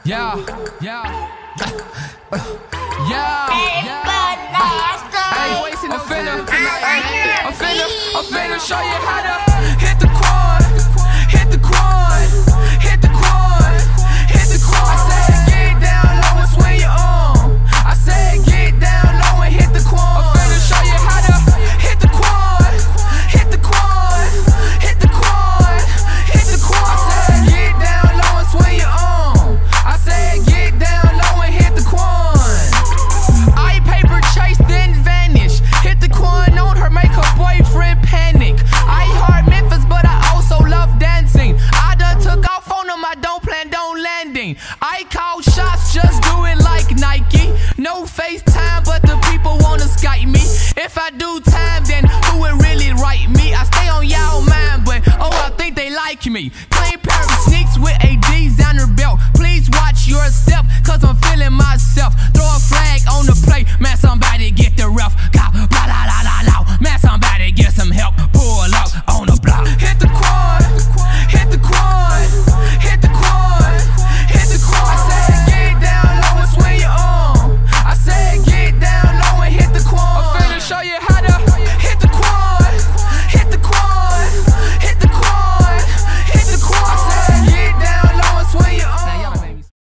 Yeah. I'm finna show you how to hit the quad, hit the quad, hit the quad, hit the quad. I said get down low and swing your arm. I said get down low and hit the quad. I'm finna show you how to hit the quad, hit the quad, hit the quad, hit the quad. I said get down low and swing your arm. I said get down low and hit the quad. I paper chase then vanish. Hit the quad on her, make her boyfriend panic. I heart Memphis, but I also love dancing. I done took off on them, I don't plan on landing. I call shots, just do it like Nike. No FaceTime, but the people wanna Skype me. If I do time, then who would really write me? I stay on y'all mind, but oh, I think they like me. Claim